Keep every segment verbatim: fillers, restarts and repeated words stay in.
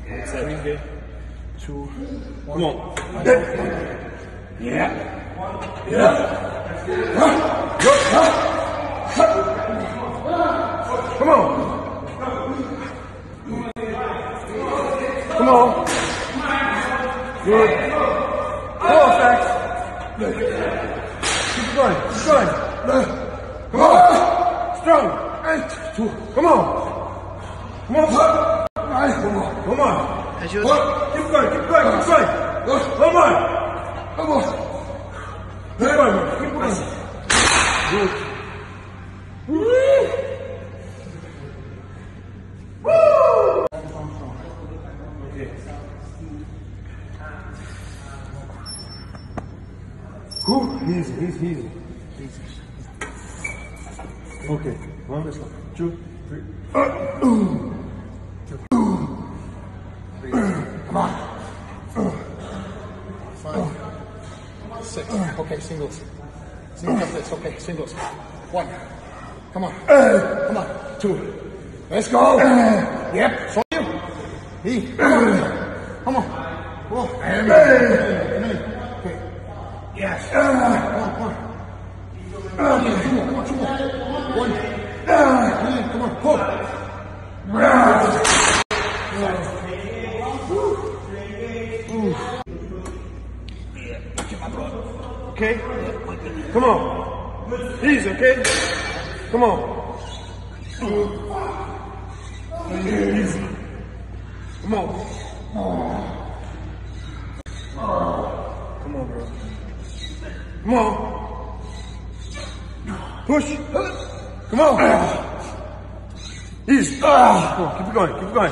Three, two, one. Come on. Yeah. Yeah. Go. Come on. Come on. Good. Come on, Sax. Keep it going. Keep going. Come on. Strong. Come on. Come on. Come on. Come on. Keep going. Keep going. Keep going. Come on. Come on. Keep going. Keep going. Good. Woo! Woo! Okay. Whew, easy, easy, easy. Easy. Okay. One, two, three. Uh, ooh. Two. Three. Come on. Five. Six. Okay, singles. Singles like this. Okay, singles. One. Come on. Come on. Two. Let's go. Yep. So you. He. Come on. Come on. Come on. Okay. Yes. Come on. Come on. Come on. Two more. Come on. Two more. One. Come on. Go. Okay? Come on. Easy, okay? Come on. Easy. Come on. Come on, bro. Come on. Push. Come on. Easy. Come on, keep it going, keep it going.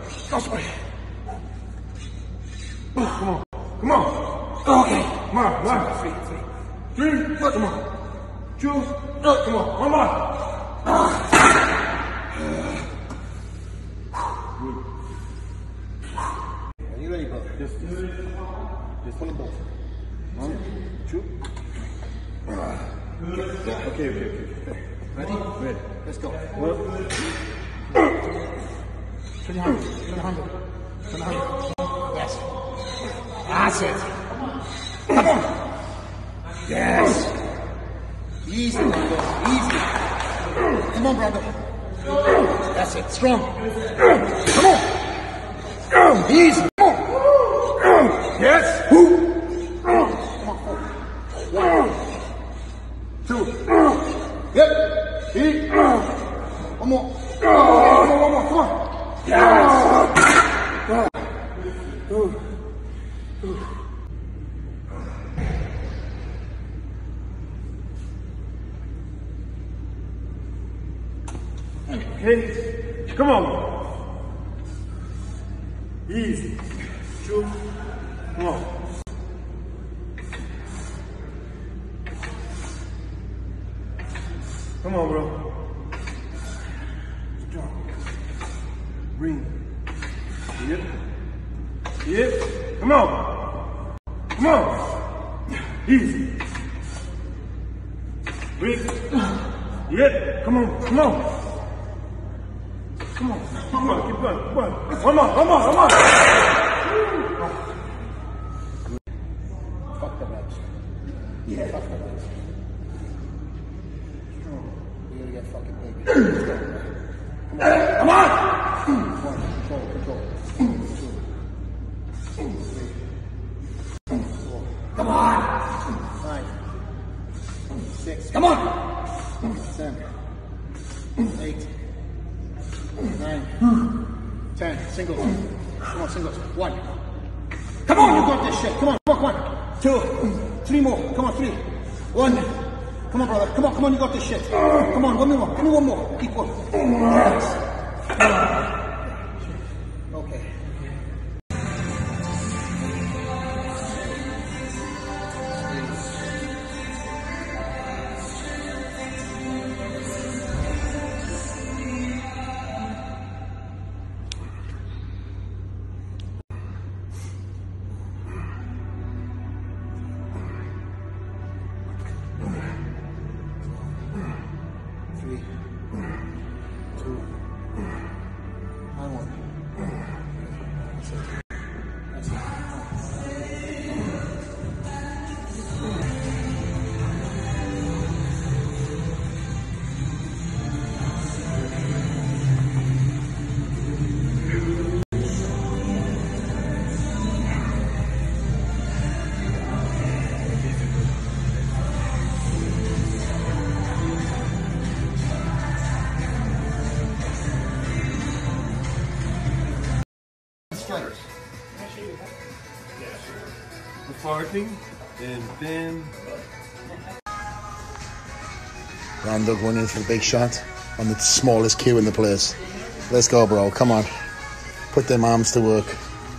Come on. Come on. Okay. Come on, come on. Three, three. Three, come on. Two, come on, one more. Are you ready, bro? Just, just, just on the ball. One, two. Yeah, okay, okay, okay. Ready? Ready. Let's go. One. Turn your hand. Turn your hand. Turn your hand. Yes. That's it. Come on. Yes. Easy, brother. Easy. Come on, brother. That's it. Strong. Come on. Easy. Come on. Yes. Come on. One. Two. Yep. Three. One more. One more. One more. Come on. Yes. Okay, come on. Easy. Two. Come on. Come on, bro. Strong. Bring. Yep. Yep. Come on. Come on. Easy. Bring. Yep. Come on. Come on. Come on, come on, keep going, come on. One more, one more, one more. Fuck the reps. Yeah, fuck the reps. Strong. You gotta get fucking big. Come on. Come on. One, control, control. Two. Three. Four. Come on. Five. Six. Come on. Seven. Eight. Nine, ten, singles. Come on, singles. One. Come on, you got this shit. Come on, come on, come on. Two, three more. Come on, three. One. Come on, brother. Come on, come on, you got this shit. Come on, one more. Give me one more. Equal. Yes. Okay. That's it. That's it. Farting and then Brandão going in for the big shot on the smallest queue in the place. Let's go, bro. Come on. Put them arms to work.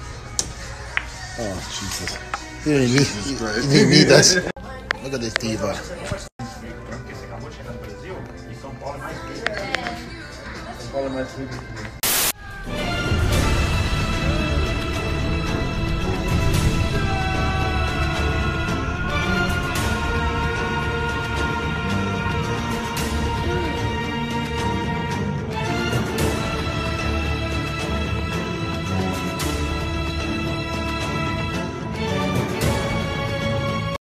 Oh, Jesus. You didn't need, you, you didn't need that. Look at this diva. Fala mais